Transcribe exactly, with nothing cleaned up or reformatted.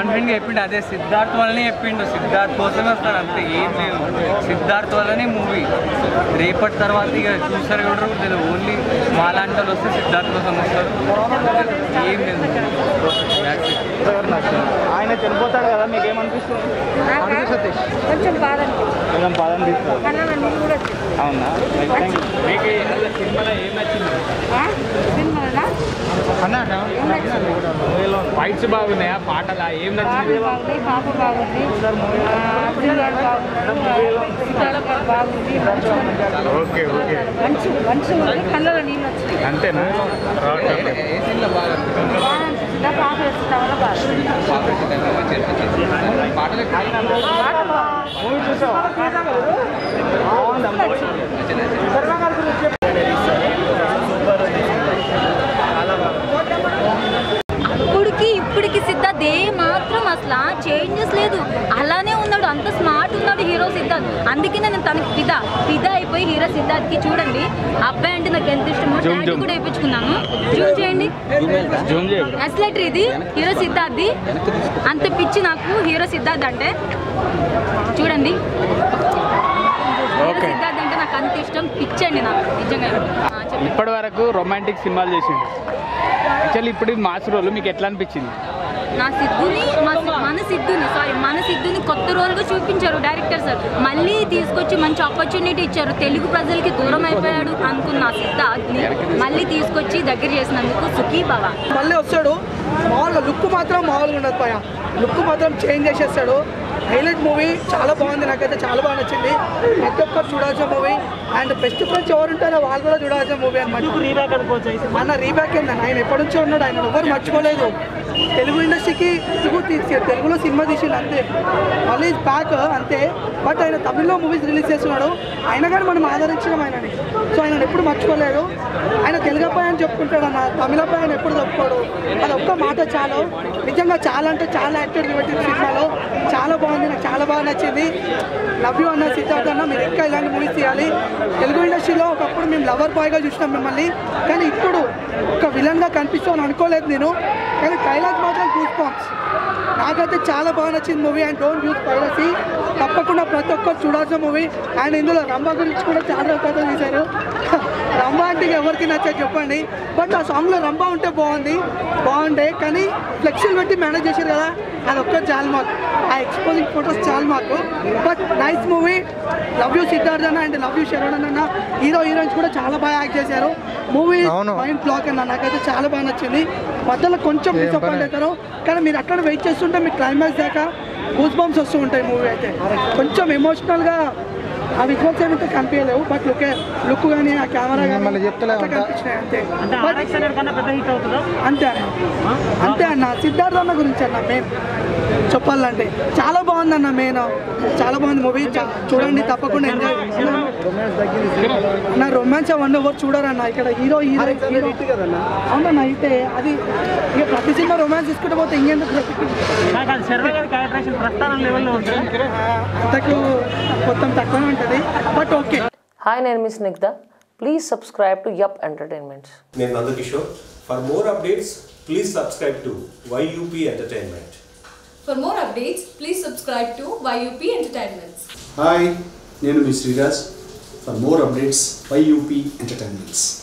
కాన్ఫిడెంట్గా చెప్పిండు. అదే సిద్ధార్థ్ వల్లనే చెప్పిండు, సిద్ధార్థ్ కోసమే వస్తారు అంతే, ఏం లేదు. సిద్ధార్థ్ వల్లనే మూవీ. రేపటి తర్వాత ఇక చూస్తారు కూడా లేదు, ఓన్లీ మాలాంటి వాళ్ళు వస్తే సిద్ధార్థ్ కోసం వస్తారు, ఏం లేదు. ఆయన చనిపోతాడు కదా, మీకు ఏమనిపిస్తుంది? కొంచెం బాధ కొంచెం బాధ అనిపిస్తుంది. అవునా? మీకు సినిమాలో ఏం నచ్చింది? ఫైట్స్ బాగున్నాయా, పాటలా ఏం నచ్చింది? పాప బాగుంది, ఓకే ఓకే మంచి మంచి కళ్ళలో నీళ్ళు వచ్చినాయి అంతేనా? ఏ సీన్లో బాగా పాప వచ్చిన వల్ల పాటలు మూవీ చూసావా? ఇప్పటికి ఇప్పటికి సిద్ధార్థ్ ఏ మాత్రం అసలు చేంజెస్ లేదు, అలానే ఉన్నాడు, అంత స్మార్ట్ ఉన్నాడు హీరో సిద్ధార్థ్. అందుకే నేను తనకి ఫిదా ఫిదా అయిపోయి హీరో సిద్ధార్థ్కి చూడండి, అబ్బాయి అంటే నాకు ఎంత ఇష్టమో ట్యాగ్ కూడా వేయించుకున్నాను. జూమ్ చేయండి, అసలు ఇది హీరో సిద్ధార్థ్, అంత పిచ్చి నాకు హీరో సిద్ధార్థ్ అంటే. చూడండి, సిద్ధార్థ్ అంటే నాకు అంత ఇష్టం, పిచ్చండి నాకు నిజంగా. ఇప్పటి వరకు రొమాంటిక్ సినిమాలు చేసిండు, యాక్చువల్లీ ఇప్పుడు మాస్ రోల్ మీకు ఎట్లా అనిపించింది? నా సిద్ధుని మన సిద్ధుని సారీ మన సిద్ధుని కొత్త రోల్గా చూపించారు డైరెక్టర్ సార్, మళ్ళీ తీసుకొచ్చి మంచి ఆపర్చునిటీ ఇచ్చారు. తెలుగు ప్రజలకి దూరం అయిపోయాడు అనుకున్న సిద్ధార్థ్ని మళ్ళీ తీసుకొచ్చి దగ్గర చేసినందుకు సుఖీ భవ. మళ్ళీ వస్తాడు, మామూలుగా లుక్ మాత్రం మామూలుగా ఉండదు పైన, లుక్ మాత్రం చేంజ్ చేసేస్తాడు. హైలైట్ మూవీ చాలా బాగుంది, నాకైతే చాలా బాగా నచ్చింది. ప్రతి ఒక్కరు చూడాల్సిన మూవీ, అండ్ బెస్ట్ ఫ్రెండ్స్ ఎవరు ఉంటారో వాళ్ళు కూడా చూడాల్సిన మూవీ అనమాట. రీబ్యాక్ అనుకోవచ్చు అన్న, రీబ్యాక్ ఏంటన్న, ఆయన ఎప్పటి నుంచో ఉన్నాడు, ఆయన ఎవరు మర్చిపోలేదు. తెలుగు ఇండస్ట్రీకి తెలుగు తీసి తెలుగులో సినిమా తీసిండు అంతే, మళ్ళీ బ్యాక్ అంతే. బట్ ఆయన తమిళ్లో మూవీస్ రిలీజ్ చేస్తున్నాడు, అయినా కానీ మనం ఆదరించడం ఆయనని, సో ఆయన ఎప్పుడు మర్చిపోలేదు. ఆయన తెలుగు అబ్బాయి అని చెప్పుకుంటాడు అన్న, తమిళ అబ్బాయి ఆయన ఎప్పుడు చెప్పుకోడు. అది ఒక్క మాట చాలు, నిజంగా చాలా అంటే చాలా యాక్టర్లు పెట్టింది సినిమాలో, చాలా బాగుంది, నాకు చాలా బాగా నచ్చింది. లవ్ యూ అన్న సిద్ధార్థ్ అన్న, మీరు ఇంకా ఇలాంటి మూవీస్ తీయాలి. తెలుగు ఇండస్ట్రీలో ఒకప్పుడు మేము లవర్ బాయ్గా చూసినాం మిమ్మల్ని, కానీ ఇప్పుడు ఒక విలన్గా కనిపిస్తామని అనుకోలేదు నేను, కానీ డైలాగ్ మాత్రం గూస్ బాంబ్స్. నాకైతే చాలా బాగా నచ్చింది movie. And don't use piracy, తప్పకుండా ప్రతి ఒక్కరు చూడాల్సిన మూవీ. అండ్ ఇందులో రంభా గురించి కూడా చాలా కథలు తీశారు. రంభా అంటే ఎవరికి నచ్చదు చెప్పండి, బట్ ఆ సాంగ్లో రంభా ఉంటే బాగుంది బాగుండే, కానీ ఫ్లెక్సీలు పెట్టి మేనేజ్ చేశారు కదా, అది ఒక్క చాలు మాకు, ఆ ఎక్స్పోజింగ్ ఫొటోస్ చాలు మాకు. But nice movie, love you Siddharth అన్న అండ్ లవ్ యూ శరవణన్ అన్న, హీరో హీరోయిన్స్ కూడా చాలా బాగా యాక్ట్ చేశారు. మూవీ మైండ్ బ్లాక్ అన్న, నాకైతే చాలా బాగా నచ్చింది. మధ్యలో కొంచెం డిసప్పాయింట్ అవుతారు, కానీ మీరు అక్కడ వెయిట్ చేస్తుంటే మీకు క్లైమాక్స్ దాకా గూస్ బంప్స్ వస్తూ ఉంటాయి. మూవీ అయితే కొంచెం ఎమోషనల్గా ఆ విజువల్స్ ఏమిటో కనిపించలేవు, బట్ లుక్ లుక్ కానీ ఆ కెమెరా కానీ కనిపించినాయి అంతే. అంతే అన్న, అంతే అన్న. సిద్ధార్థ్ అన్న గురించి అన్న మెయిన్ చెప్పాలంటే చాలా బాగుంది అన్న, మెయిన్ చాలా బాగుంది మూవీ, చూడండి తప్పకుండా ఎంజాయ్. నా రొమాన్స్ అవన్నీ ఎవరు చూడరన్న, ఇక్కడ హీరో హీరో అవునన్న. అయితే అది ఇక ప్రతి సినిమా రొమాన్స్ తీసుకుంటే పోతే ఇంకెందుకు అంతకు మొత్తం తక్కువనే ఉంటుంది, but okay. Hi, my name is Nigda. Please subscribe to Yup Entertainment. నేను Nandakishore. For more updates, please subscribe to Y U P Entertainment. For more updates, please subscribe to Y U P Entertainments. Hi, నేను మీ Sreeraj. For more updates, Y U P Entertainments.